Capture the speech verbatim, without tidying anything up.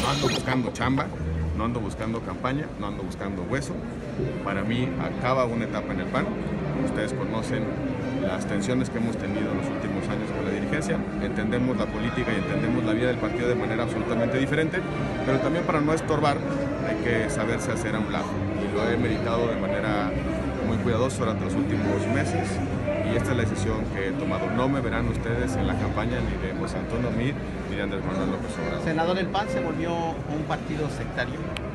no ando buscando chamba, no ando buscando campaña, no ando buscando hueso. Para mí acaba una etapa en el P A N. Ustedes conocen las tensiones que hemos tenido en los últimos años con la dirigencia. Entendemos la política y entendemos la vida del partido de manera absolutamente diferente, pero también para no estorbar hay que saberse hacer a un lado. Y lo he meditado de manera muy cuidadosa durante los últimos meses. Y esta es la decisión que he tomado. No me verán ustedes en la campaña ni de José Antonio Meade ni de Andrés Manuel López Obrador. Senador, ¿el P A N se volvió un partido sectario?